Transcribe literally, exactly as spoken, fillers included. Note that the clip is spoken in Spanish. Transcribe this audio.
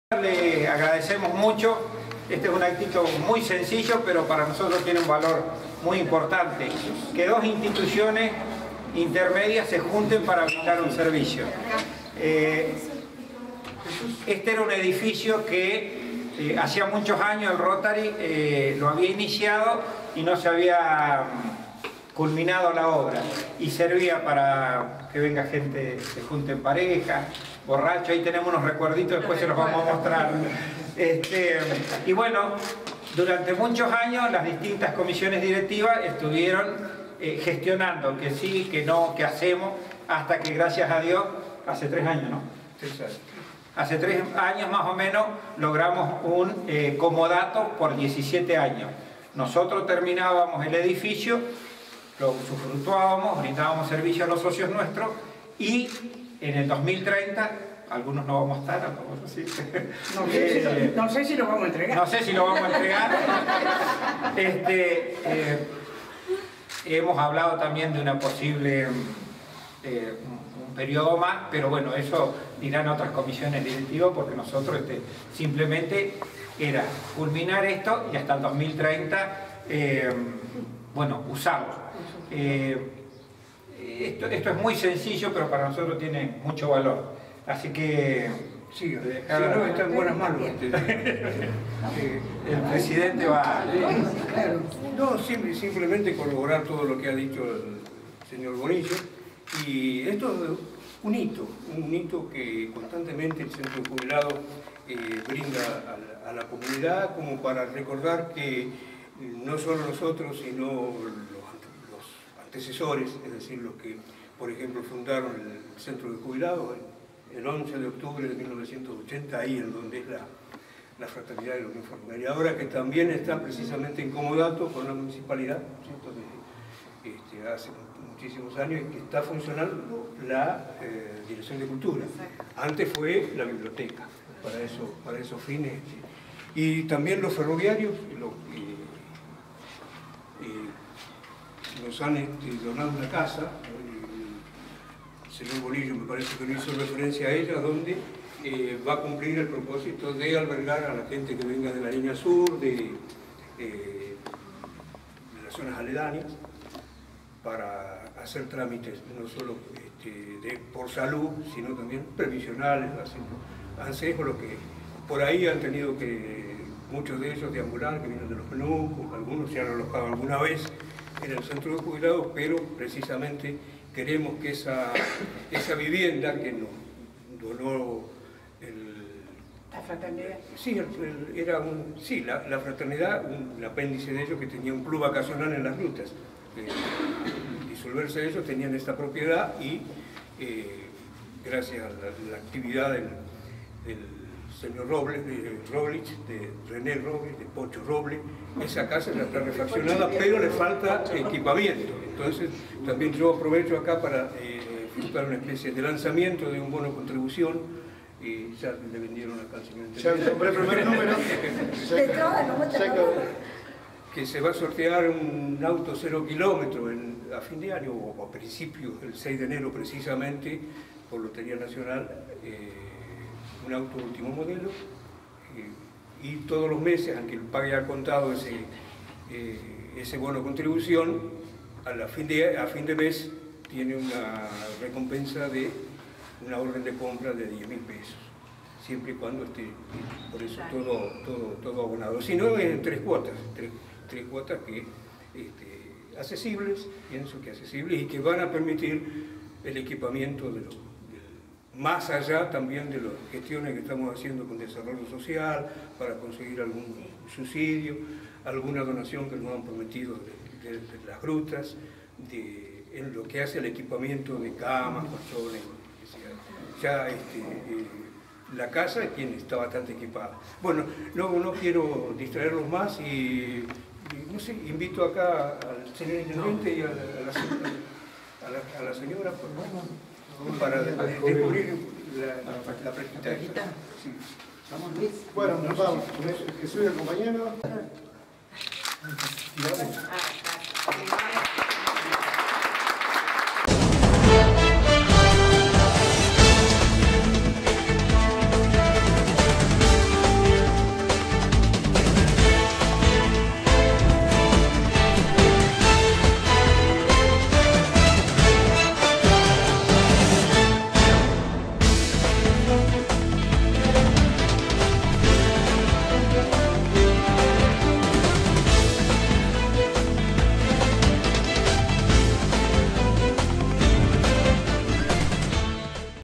Le agradecemos mucho. Este es un actito muy sencillo, pero para nosotros tiene un valor muy importante. Que dos instituciones intermedias se junten para brindar un servicio. Eh, este era un edificio que eh, hacía muchos años el Rotary eh, lo había iniciado y no se había culminado la obra. Y servía para que venga gente, se junte en pareja, borracho. Ahí tenemos unos recuerditos, después se los vamos a mostrar. Este, y bueno, durante muchos años las distintas comisiones directivas estuvieron eh, gestionando que sí, que no, que hacemos, hasta que gracias a Dios, hace tres años, ¿no? Hace tres años más o menos logramos un eh, comodato por diecisiete años. Nosotros terminábamos el edificio, lo usufructuábamos, brindábamos servicio a los socios nuestros y en el dos mil treinta, algunos no vamos a estar, algunos sí. No sé, eh, si, no sé si lo vamos a entregar. No sé si lo vamos a entregar. Este, eh, hemos hablado también de una posible, eh, un, un periodo más, pero bueno, eso dirán otras comisiones directivas porque nosotros este, simplemente era culminar esto y hasta el dos mil treinta, eh, bueno, usarlo. Eh, Esto, esto es muy sencillo, pero para nosotros tiene mucho valor. Así que... Sí, si no está en buenas manos. El presidente va... Claro. No, simplemente corroborar todo lo que ha dicho el señor Bonillo. Y esto es un hito, un hito que constantemente el Centro de Jubilados eh, brinda a la, a la comunidad como para recordar que no solo nosotros, sino los antecesores, es decir, los que, por ejemplo, fundaron el Centro de Jubilados el once de octubre de mil novecientos ochenta, ahí en donde es la, la Fraternidad de la Unión Ferroviaria. Ahora que también está precisamente en comodato con la municipalidad, ¿cierto? De, este, hace muchísimos años, y que está funcionando la eh, Dirección de Cultura. Antes fue la biblioteca, para, eso, para esos fines. Y también los ferroviarios, los, eh, eh, nos han este, donado una casa. El señor Bonillo me parece que no hizo referencia a ella, donde eh, va a cumplir el propósito de albergar a la gente que venga de la línea sur, de, eh, de las zonas aledañas, para hacer trámites no solo este, de, por salud, sino también previsionales, ansejos, los que por ahí han tenido que, muchos de ellos deambular, que vienen de los Penucos, algunos se han alojado alguna vez en el Centro de Jubilados, pero precisamente queremos que esa, esa vivienda que nos donó el... ¿La fraternidad? Sí, el, el, era un, sí la, la fraternidad, un, un apéndice de ellos que tenía un club vacacional en las rutas. Eh, disolverse de ellos, tenían esta propiedad y eh, gracias a la, la actividad del, del señor Robles, de Robles, de René Robles, de Pocho Robles, esa casa ya está refaccionada, pero le falta equipamiento. Entonces, también yo aprovecho acá para eh, efectuar una especie de lanzamiento de un bono contribución, y ya le vendieron acá al señor intendente. Ya compré el primer número. Que se va a sortear un auto cero kilómetro en, a fin de año, o a principios, el seis de enero precisamente, por Lotería Nacional, eh, un auto último modelo, eh, y todos los meses, aunque pague al contado ese, eh, ese bono contribución, a, la fin de, a fin de mes tiene una recompensa de una orden de compra de diez mil pesos, siempre y cuando esté, por eso todo, todo, todo abonado. Si no, es tres cuotas, tres, tres cuotas que este, accesibles, pienso que accesibles, y que van a permitir el equipamiento de los, más allá también de las gestiones que estamos haciendo con desarrollo social, para conseguir algún subsidio, alguna donación que nos han prometido de, de, de las grutas, de, en lo que hace el equipamiento de camas, colchones, ya este, eh, la casa es quien está bastante equipada. Bueno, no, no quiero distraerlos más y, y no sé, invito acá al señor intendente y a la, a la, a la, a la señora por, bueno, para descubrir la, la, la práctica. Sí. Bueno, nos vamos. Jesús y el compañero. Ah,